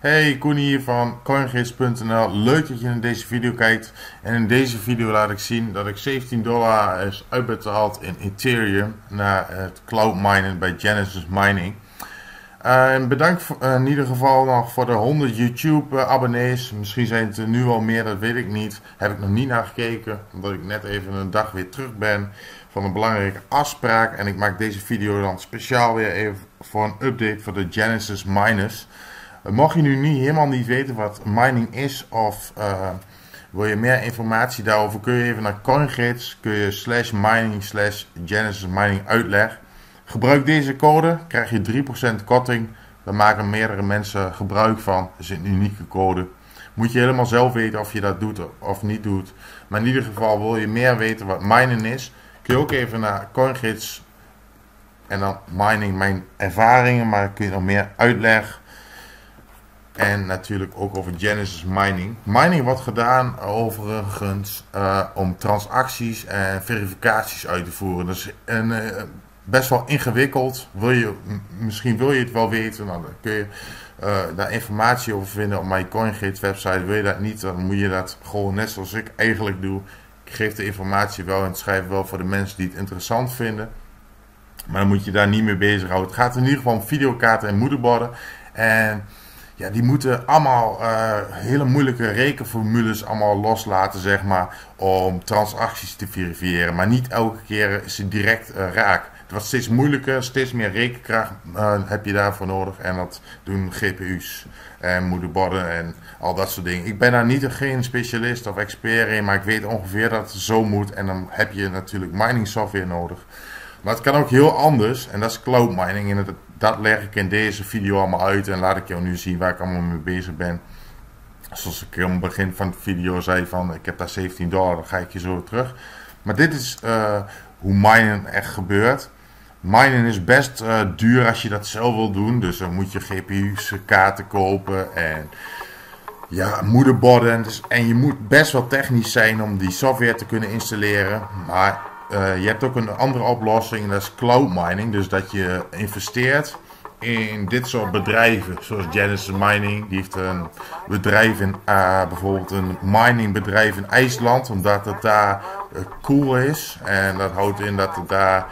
Hey, Koen hier van Coingates.nl. Leuk dat je in deze video kijkt. En in deze video laat ik zien dat ik $17 is uitbetaald in Ethereum naar het cloud minen bij Genesis Mining. En bedankt in ieder geval nog voor de 100 YouTube abonnees. Misschien zijn het er nu al meer, dat weet ik niet. Heb ik nog niet naar gekeken, omdat ik net even een dag weer terug ben van een belangrijke afspraak. En ik maak deze video dan speciaal weer even voor een update voor de Genesis miners. Mocht je nu helemaal niet weten wat mining is of wil je meer informatie daarover, kun je even naar Coingates, kun je /mining/Genesis Mining uitleg. Gebruik deze code, krijg je 3% korting. Daar maken meerdere mensen gebruik van. Dat is een unieke code. Moet je helemaal zelf weten of je dat doet of niet doet. Maar in ieder geval wil je meer weten wat mining is, kun je ook even naar Coingates en dan mining, mijn ervaringen, maar kun je nog meer uitleg. En natuurlijk ook over Genesis Mining. Mining wordt gedaan overigens om transacties en verificaties uit te voeren. Dat is best wel ingewikkeld. Misschien wil je het wel weten. Nou, dan kun je daar informatie over vinden op mijn Coingates website. Wil je dat niet, dan moet je dat gewoon net zoals ik eigenlijk doe. Ik geef de informatie wel en schrijf wel voor de mensen die het interessant vinden. Maar dan moet je daar niet mee bezighouden. Het gaat in ieder geval om videokaarten en moederborden. En ja, die moeten allemaal hele moeilijke rekenformules allemaal loslaten, zeg maar, om transacties te verifiëren. Maar niet elke keer is het direct raak. Het wordt steeds moeilijker, steeds meer rekenkracht heb je daarvoor nodig. En dat doen GPU's en moederborden en al dat soort dingen. Ik ben daar geen specialist of expert in, maar ik weet ongeveer dat het zo moet. En dan heb je natuurlijk mining software nodig. Maar het kan ook heel anders en dat is cloud mining. En dat leg ik in deze video allemaal uit en laat ik jou nu zien waar ik allemaal mee bezig ben. Zoals ik aan het begin van de video zei van ik heb daar $17, dan ga ik je zo terug. Maar dit is hoe minen echt gebeurt. Minen is best duur als je dat zelf wil doen. Dus dan moet je GPU's, kaarten kopen en ja, moederborden. En je moet best wel technisch zijn om die software te kunnen installeren. Maar je hebt ook een andere oplossing, dat is cloud mining. Dus dat je investeert in dit soort bedrijven, zoals Genesis Mining. Die heeft een bedrijf in, bijvoorbeeld een miningbedrijf in IJsland, omdat het daar cool is. En dat houdt in dat het daar,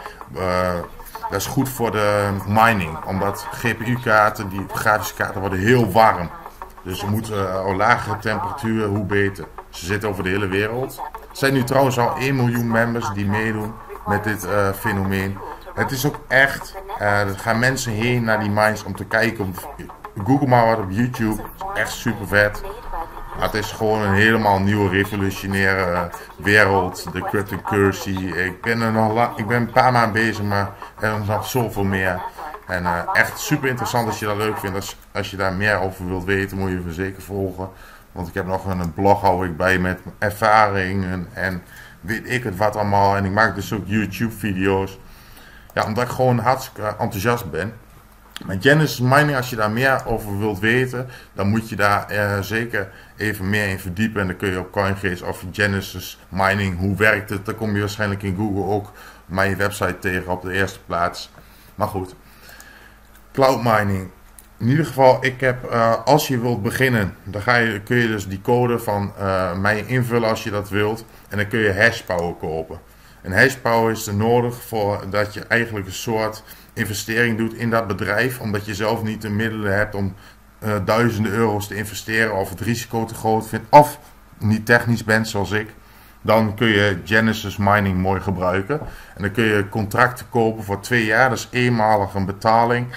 dat is goed voor de mining. Omdat GPU-kaarten, die grafische kaarten worden heel warm. Dus je moet al lagere temperatuur, hoe beter. Ze zitten over de hele wereld. Er zijn nu trouwens al 1 miljoen members die meedoen met dit fenomeen. Het is ook echt, er gaan mensen heen naar die mines om te kijken. Google maar wat op YouTube, echt super vet. Maar het is gewoon een helemaal nieuwe revolutionaire wereld, de cryptocurrency. Ik ben een paar maanden bezig, maar er is nog zoveel meer. En echt super interessant als je dat leuk vindt. Als je daar meer over wilt weten, moet je me zeker volgen. Want ik heb nog een blog hou ik bij met ervaringen en weet ik het wat allemaal. En ik maak dus ook YouTube video's. Ja, omdat ik gewoon hartstikke enthousiast ben. Met Genesis Mining, als je daar meer over wilt weten, dan moet je daar zeker even meer in verdiepen. En dan kun je op Coingates of Genesis Mining, hoe werkt het? Dan kom je waarschijnlijk in Google ook mijn website tegen op de eerste plaats. Maar goed, cloud mining. In ieder geval, ik heb, als je wilt beginnen, dan kun je dus die code van mij invullen als je dat wilt. En dan kun je hashpower kopen. En hashpower is er nodig voor dat je eigenlijk een soort investering doet in dat bedrijf. Omdat je zelf niet de middelen hebt om duizenden euro's te investeren of het risico te groot vindt. Of niet technisch bent zoals ik. Dan kun je Genesis Mining mooi gebruiken. En dan kun je contracten kopen voor 2 jaar. Dat is eenmalig een betaling.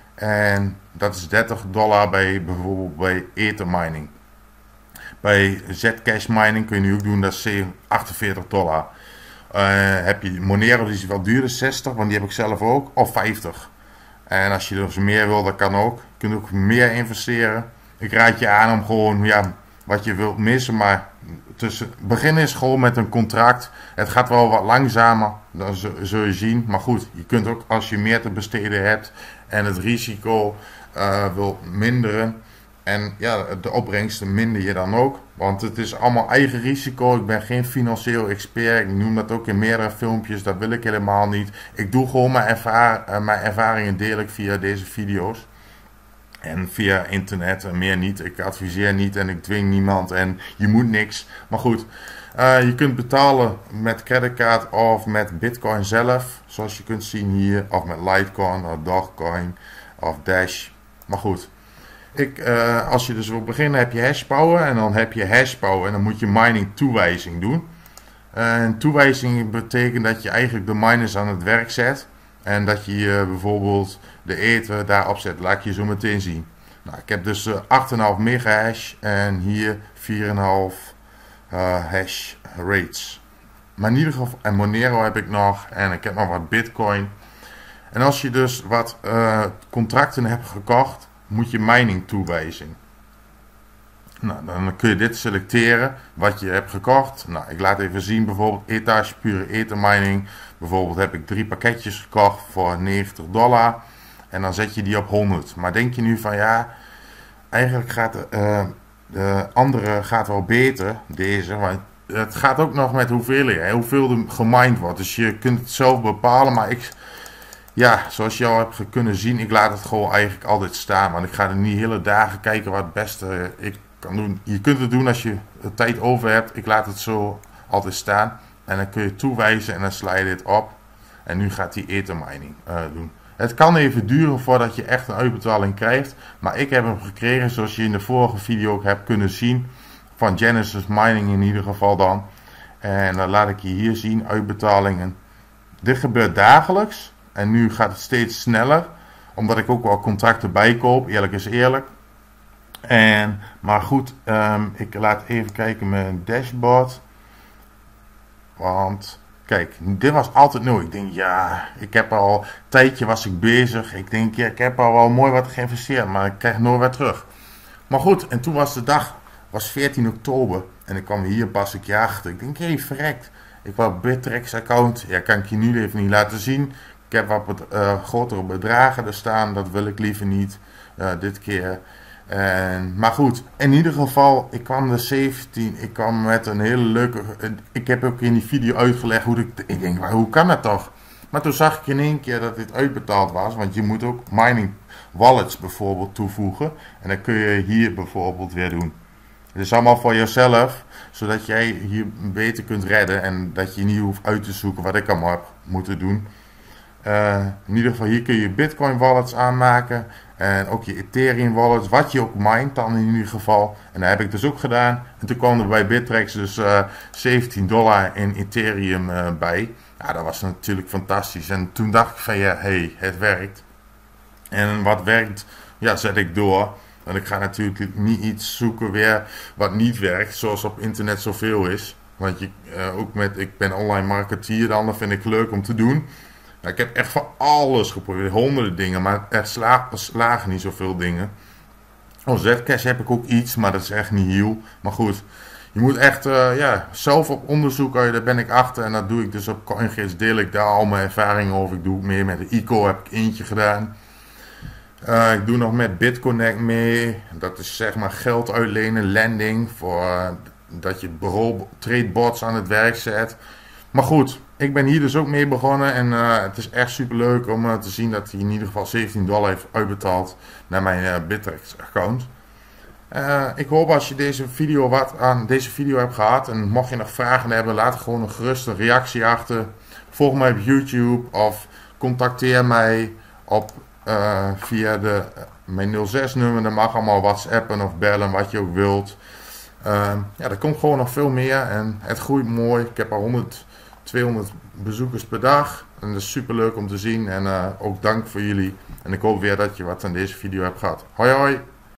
En dat is $30 bijvoorbeeld bij Ether Mining. Bij Zcash Mining kun je nu ook doen, dat is $48. Heb je Monero, die is wel duurder, 60, want die heb ik zelf ook, of 50. En als je dus meer wil, dat kan ook. Je kunt ook meer investeren. Ik raad je aan om gewoon, ja, wat je wilt missen, maar beginnen is gewoon met een contract. Het gaat wel wat langzamer, dat zul je zien. Maar goed, je kunt ook als je meer te besteden hebt en het risico wil minderen. En ja, de opbrengsten minder je dan ook. Want het is allemaal eigen risico. Ik ben geen financieel expert. Ik noem dat ook in meerdere filmpjes. Dat wil ik helemaal niet. Ik doe gewoon mijn ervaringen deel ik via deze video's. En via internet en meer niet. Ik adviseer niet en ik dwing niemand en je moet niks. Maar goed, je kunt betalen met creditcard of met Bitcoin zelf. Zoals je kunt zien hier. Of met Litecoin of Dogecoin of Dash. Maar goed. Als je dus wil beginnen heb je hashpower. En dan heb je hashpower. En dan moet je mining toewijzing doen. En toewijzing betekent dat je eigenlijk de miners aan het werk zet. En dat je bijvoorbeeld de ether daarop zet. Laat ik je zo meteen zien. Nou, ik heb dus 8,5 megahash en hier 4,5 hash rates. Maar in ieder geval, en Monero heb ik nog en ik heb nog wat Bitcoin. En als je dus wat contracten hebt gekocht, moet je mining toewijzing. Nou, dan kun je dit selecteren wat je hebt gekocht. Nou, ik laat even zien bijvoorbeeld Etage pure ether mining. Bijvoorbeeld heb ik 3 pakketjes gekocht voor $90. En dan zet je die op 100. Maar denk je nu van ja, eigenlijk gaat de andere gaat wel beter, deze. Want het gaat ook nog met hoeveel er gemined wordt. Dus je kunt het zelf bepalen. Maar ja, zoals je al hebt kunnen zien, ik laat het gewoon eigenlijk altijd staan. Want ik ga er niet hele dagen kijken wat het beste ik kan doen. Je kunt het doen als je de tijd over hebt. Ik laat het zo altijd staan. En dan kun je toewijzen en dan sla je dit op. En nu gaat hij ether mining doen. Het kan even duren voordat je echt een uitbetaling krijgt. Maar ik heb hem gekregen zoals je in de vorige video ook hebt kunnen zien. Van Genesis Mining in ieder geval dan. En dan laat ik je hier zien uitbetalingen. Dit gebeurt dagelijks. En nu gaat het steeds sneller. Omdat ik ook wel contracten bijkoop. Eerlijk is eerlijk. Maar goed, ik laat even kijken mijn dashboard. Want kijk, dit was altijd nieuw. Ik denk, ja, ik heb al een tijdje was ik bezig. Ik denk, ja, ik heb al wel mooi wat geïnvesteerd, maar ik krijg nooit wat terug. Maar goed, en toen was de dag, was 14 oktober. En ik kwam hier pas een keer achter. Ik denk, hé, verrekt. Ik wou Bittrex account. Ja, kan ik je nu even niet laten zien. Ik heb wat grotere bedragen er staan. Dat wil ik liever niet dit keer. Maar goed, in ieder geval, ik kwam de 17, ik kwam met een hele leuke, ik heb ook in die video uitgelegd ik denk, maar hoe kan dat toch? Maar toen zag ik in één keer dat dit uitbetaald was, want je moet ook mining wallets bijvoorbeeld toevoegen. En dat kun je hier bijvoorbeeld weer doen. Het is allemaal voor jezelf, zodat jij hier beter kunt redden en dat je niet hoeft uit te zoeken wat ik allemaal heb moeten doen. In ieder geval hier kun je Bitcoin wallets aanmaken en ook je Ethereum wallets, wat je ook mindt dan in ieder geval. En dat heb ik dus ook gedaan. En toen kwam er bij Bittrex dus $17 in Ethereum bij. Ja, dat was natuurlijk fantastisch. En toen dacht ik van ja, hey, het werkt. En wat werkt, ja, zet ik door. Want ik ga natuurlijk niet iets zoeken weer wat niet werkt, zoals op internet zoveel is. Want ik ben online marketeer dan, dat vind ik leuk om te doen. Nou, ik heb echt van alles geprobeerd, honderden dingen, maar er slagen niet zoveel dingen. Oh, Zcash heb ik ook iets, maar dat is echt niet heel. Maar goed, je moet echt zelf op onderzoek uit, daar ben ik achter. En dat doe ik dus op CoinGeeks, deel ik daar al mijn ervaringen over. Ik doe ook meer met de ICO, heb ik eentje gedaan. Ik doe nog met BitConnect mee. Dat is zeg maar geld uitlenen, lending, voor dat je bijvoorbeeld tradebots aan het werk zet. Maar goed, ik ben hier dus ook mee begonnen en het is echt super leuk om te zien dat hij in ieder geval $17 heeft uitbetaald naar mijn Bittrex account. Ik hoop als je wat aan deze video hebt gehad en mocht je nog vragen hebben, laat gewoon een geruste reactie achter. Volg mij op YouTube of contacteer mij via mijn 06 nummer. Dat mag allemaal WhatsAppen of bellen, wat je ook wilt. Er komt gewoon nog veel meer en het groeit mooi. Ik heb al 200 bezoekers per dag. En dat is super leuk om te zien. En ook dank voor jullie. En ik hoop weer dat je wat aan deze video hebt gehad. Hoi hoi!